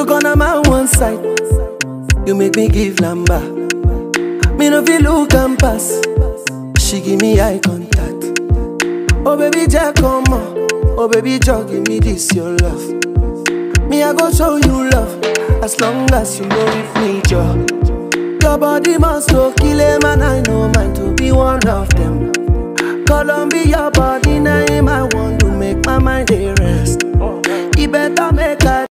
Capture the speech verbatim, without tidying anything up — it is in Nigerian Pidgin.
You gonna my one side, you make me give number. Me no feel look and pass. She give me eye contact. Oh baby, Jack, come on. Oh baby, Jack, give me this your love. Me I go show you love, as long as you know with me, Joe. Your body must go kill him, and I know mine to be one of them. Columbia, your body name, I want to make my mind a rest. He better make a